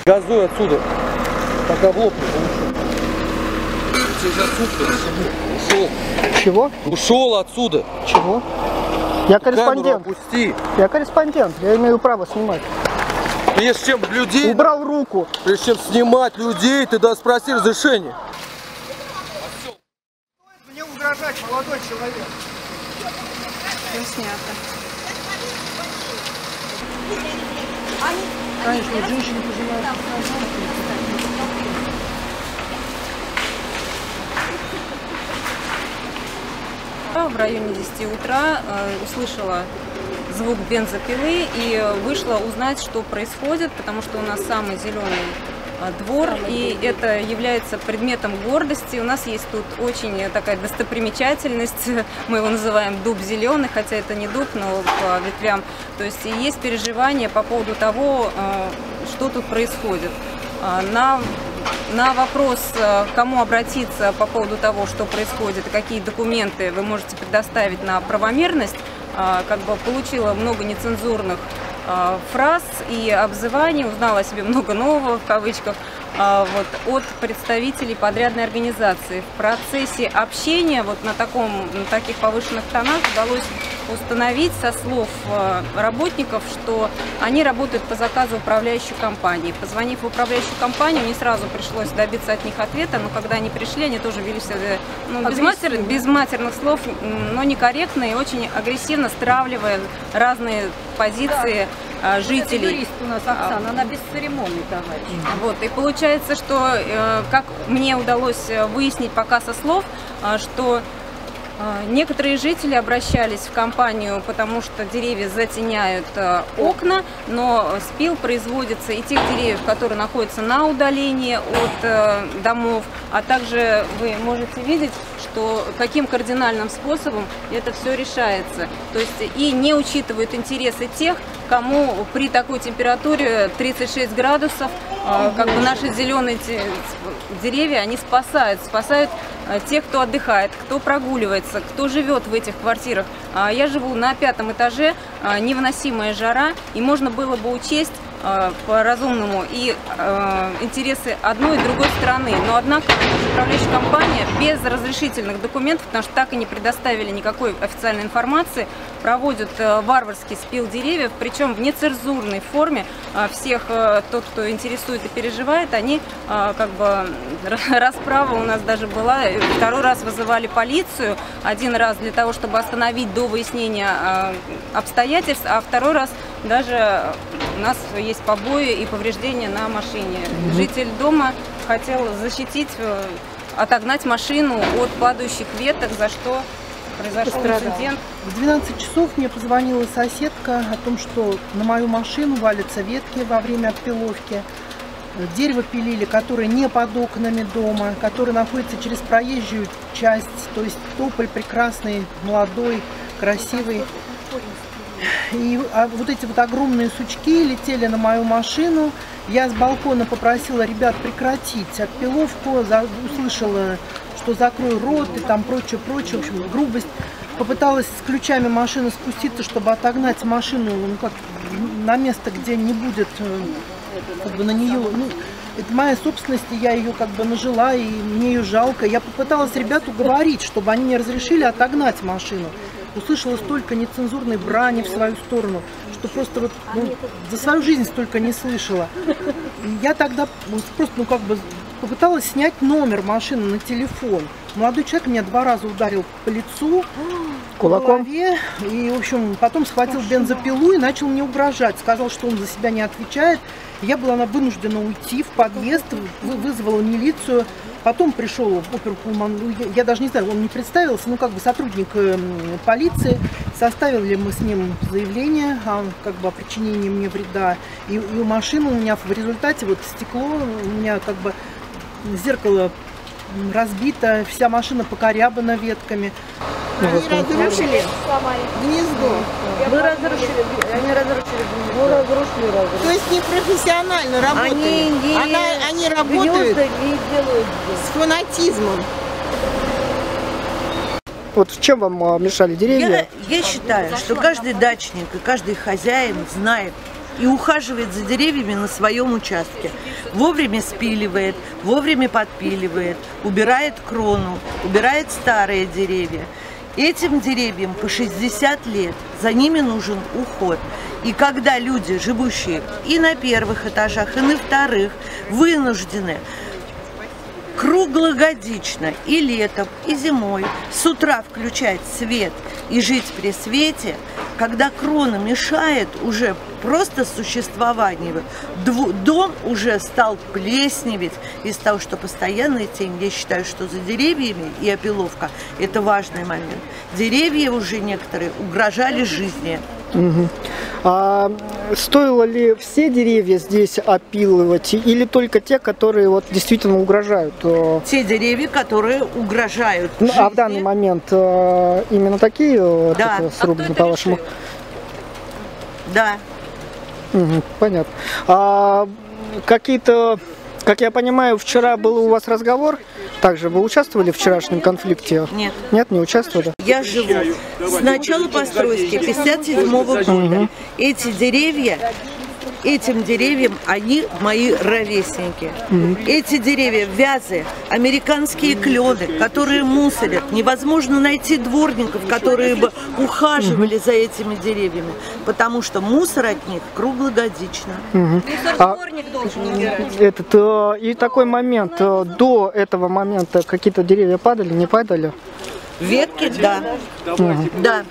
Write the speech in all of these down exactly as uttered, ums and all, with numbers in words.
Газуй отсюда, пока в лоб не получил. Ушел. Чего? Ушел отсюда. Чего? Я корреспондент. Опусти. Я корреспондент, я имею право снимать. Прежде чем людей... Убрал руку. Прежде чем снимать людей, ты да спроси разрешение. Мне угрожать, молодой человек. Все снято. Конечно, женщины пожелают. В районе десяти утра э, услышала звук бензопилы и вышла узнать, что происходит, потому что у нас самый зеленый э, двор, и это является предметом гордости. У нас есть тут очень такая достопримечательность, мы его называем дуб зеленый, хотя это не дуб, но по ветвям. То есть есть переживания по поводу того, э, что тут происходит. Э, на На вопрос, к кому обратиться по поводу того, что происходит и какие документы вы можете предоставить на правомерность, как бы получила много нецензурных фраз и обзываний, узнала о себе много нового в кавычках вот, от представителей подрядной организации. В процессе общения вот на, таком, на таких повышенных тонах удалось установить со слов работников, что они работают по заказу управляющей компании. Позвонив в управляющую компанию, не сразу пришлось добиться от них ответа, но когда они пришли, они тоже вели себя ну, без, матер, без матерных слов, но некорректно и очень агрессивно стравливая разные позиции да. жителей. Это юрист у нас Оксана, она бесцеремонный товарищ. Вот, и получается, что, как мне удалось выяснить пока со слов, что некоторые жители обращались в компанию, потому что деревья затеняют окна, но спил производится и тех деревьев, которые находятся на удалении от домов, а также вы можете видеть, что каким кардинальным способом это все решается. То есть и не учитывают интересы тех, кому при такой температуре тридцать шесть градусов, как бы наши зеленые деревья, они спасают, спасают тех, кто отдыхает, кто прогуливается, кто живет в этих квартирах. Я живу на пятом этаже, невыносимая жара, и можно было бы учесть по-разумному и э, интересы одной и другой стороны. Но однако управляющая компания без разрешительных документов, потому что так и не предоставили никакой официальной информации, проводит э, варварский спил деревьев, причем в нецензурной форме. Э, всех, э, тот, кто интересует и переживает, они э, как бы расправа у нас даже была. Второй раз вызывали полицию, один раз для того, чтобы остановить до выяснения э, обстоятельств, а второй раз даже у нас есть побои и повреждения на машине. Mm-hmm. Житель дома хотел защитить, отогнать машину от падающих веток, за что произошел инцидент. В двенадцать часов мне позвонила соседка о том, что на мою машину валятся ветки во время отпиловки. Дерево пилили, которое не под окнами дома, которое находится через проезжую часть, то есть тополь прекрасный, молодой, красивый. И а, вот эти вот огромные сучки летели на мою машину. Я с балкона попросила ребят прекратить отпиловку, за, услышала, что закрой рот и там прочее, прочее, в общем, грубость. Попыталась с ключами машины спуститься, чтобы отогнать машину ну, как, на место, где не будет как бы, на нее. Ну, это моя собственность, и я ее как бы нажила, и мне ее жалко. Я попыталась ребят уговорить, чтобы они мне разрешили отогнать машину. Услышала столько нецензурной брани в свою сторону, что просто вот ну, за свою жизнь столько не слышала. И я тогда просто ну, как бы попыталась снять номер машины на телефон. Молодой человек меня два раза ударил по лицу, кулаком, по голове, и, в общем, потом схватил бензопилу и начал мне угрожать. Сказал, что он за себя не отвечает. Я была вынуждена уйти в подъезд, вызвала милицию. Потом пришел оперпулмон, я даже не знаю, он не представился, ну как бы сотрудник полиции. Составили мы с ним заявление о, как бы, о причинении мне вреда. И, и у машины у меня в результате вот стекло, у меня как бы зеркало разбито, вся машина покорябана ветками. Они разрушили гнездо. Вы разрушили, они разрушили гнездо. Вы разрушили, разрушили. То есть непрофессионально работают. Они, не, Она, они работают не делают с фанатизмом. Вот в чем вам мешали деревья? Я, я считаю, что каждый дачник и каждый хозяин знает, и ухаживает за деревьями на своем участке. Вовремя спиливает, вовремя подпиливает, убирает крону, убирает старые деревья. Этим деревьям по шестьдесят лет, за ними нужен уход. И когда люди, живущие и на первых этажах, и на вторых, вынуждены круглогодично и летом, и зимой с утра включать свет и жить при свете, когда крона мешает уже просто существованию, дом уже стал плесневеть из-за того, что постоянная тень. Я считаю, что за деревьями и опиловка – это важный момент. Деревья уже некоторые угрожали жизни. Угу. А стоило ли все деревья здесь опилывать или только те, которые вот действительно угрожают? Те деревья, которые угрожают ну, жизни. А в данный момент э, именно такие да. вот, срублены, а по-вашему? Решил? Да. Угу, понятно. А какие-то, как я понимаю, вчера был у вас разговор? Также вы участвовали в вчерашнем конфликте? Нет. Нет, не участвовали? Я живу с начала постройки пятьдесят седьмого года. Угу. Эти деревья, этим деревьям, они мои ровесники. Угу. Эти деревья, вязы, американские клены, которые мусорят. Невозможно найти дворников, которые бы ухаживали угу. за этими деревьями, потому что мусор от них круглогодично. Угу. А этот, э, и такой момент, э, до этого момента какие-то деревья падали, не падали? Ветки, да. Угу. Да.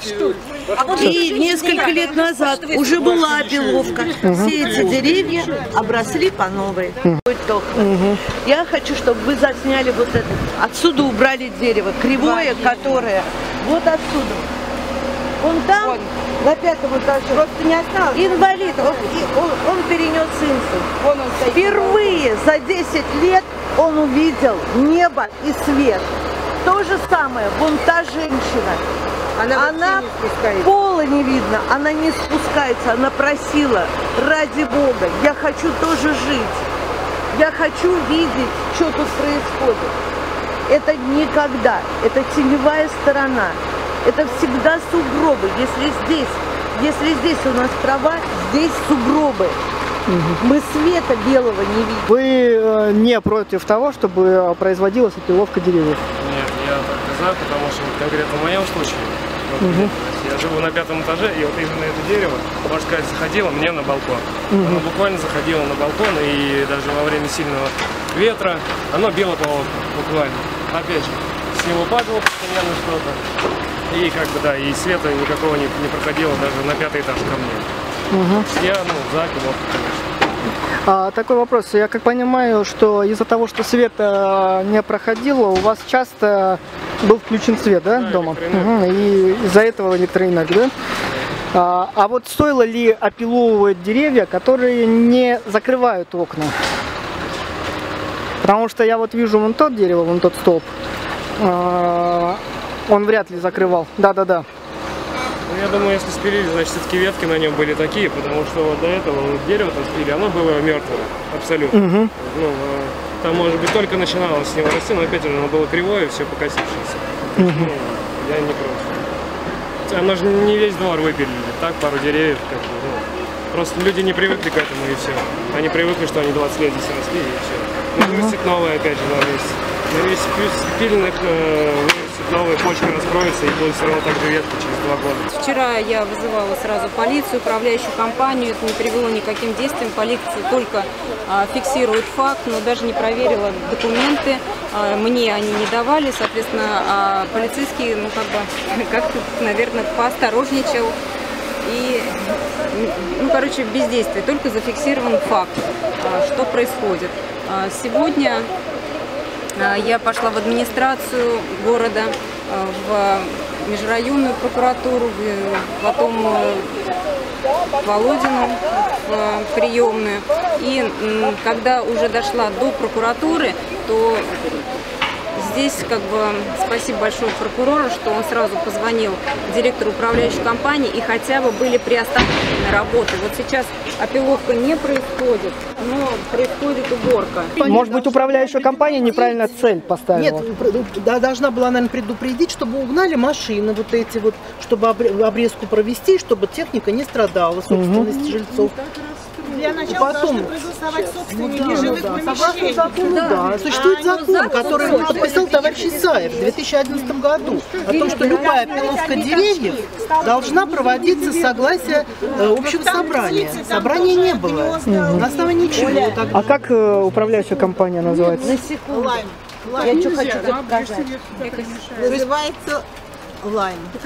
И несколько лет назад уже была опиловка. Угу. Все эти деревья обросли по новой. Угу. Угу. Я хочу, чтобы вы засняли вот это. Отсюда убрали дерево, кривое, которое вот отсюда. Он там, вон. На пятом этаже. Просто не осталось. Инвалид. Он, он, он перенес инсульт. Вон он впервые за десять лет он увидел небо и свет. То же самое, вон та женщина, она, она не пола не видно, она не спускается, она просила, ради Бога, я хочу тоже жить, я хочу видеть, что тут происходит. Это никогда, это теневая сторона, это всегда сугробы, если здесь, если здесь у нас трава, здесь сугробы. Угу. Мы света белого не видим. Вы э, не против того, чтобы производилась опиловка деревьев? Нет, я только за, потому что конкретно в моем случае, вот, угу. я живу на пятом этаже, и вот именно это дерево, можно сказать, заходило мне на балкон. Угу. Оно буквально заходило на балкон, и даже во время сильного ветра оно било по окну, буквально. Опять же, с него падало постоянно что-то, и как бы да, и света никакого не, не проходило даже на пятый этаж ко мне. Угу. Я, ну, за опиловку, конечно. А, такой вопрос. Я как понимаю, что из-за того, что свет а, не проходило, у вас часто был включен свет, да, да дома? Угу. И из-за этого электроэнергия, да? А, а вот стоило ли опиловывать деревья, которые не закрывают окна? Потому что я вот вижу вон тот дерево, вон тот столб. А, он вряд ли закрывал. Да-да-да. Я думаю, если спилили, значит, все-таки ветки на нем были такие, потому что вот до этого вот дерево там спилили, оно было мертвое, абсолютно. Угу. Ну, там, может быть, только начиналось с него расти, но опять же, оно было кривое, все покосившееся. Угу. Ну, я не против. Оно же не весь двор выпилили, так, пару деревьев, как бы, ну, просто люди не привыкли к этому, и все. Они привыкли, что они двадцать лет здесь росли, и все. Ну, вырастет новое, опять же, на весь. На весь спиленных вырастет новая почка, раскроется, и будет все равно так же ветка через два года. Вчера я вызывала сразу полицию, управляющую компанию, это не привело ни к каким действиям. Полиция только а, фиксирует факт, но даже не проверила документы, а, мне они не давали, соответственно, а полицейский, ну, как бы, как-то, наверное, поосторожничал. И, ну, короче, бездействие, только зафиксирован факт, а, что происходит. А, сегодня а, я пошла в администрацию города, а, в межрайонную прокуратуру, в, потом в Володину, в приемную. И м, когда уже дошла до прокуратуры, то здесь как бы спасибо большое прокурору, что он сразу позвонил директору управляющей компании и хотя бы были приостановлены работы. Вот сейчас опиловка не происходит, но происходит уборка. Может быть, управляющая компания неправильно цель поставила? Нет, да, должна была, наверное, предупредить, чтобы угнали машины вот эти вот, чтобы обрезку провести, чтобы техника не страдала, собственность угу. жильцов. Для начала Потом, должны проголосовать собственники ну, да, жилых да, помещений. согласно закону, да. да. Существует А, закон, ну, закон который существует. подписал товарищ Исаев в две тысячи одиннадцатом году, о том, что любая опиловка деревьев должна проводиться с согласия э, общего собрания. Собрания не было. Угу. На основании чего? Так... А как э, управляющая компания называется? На секунду. Лайм. Лайм. Я что хочу показать. Называется лайм.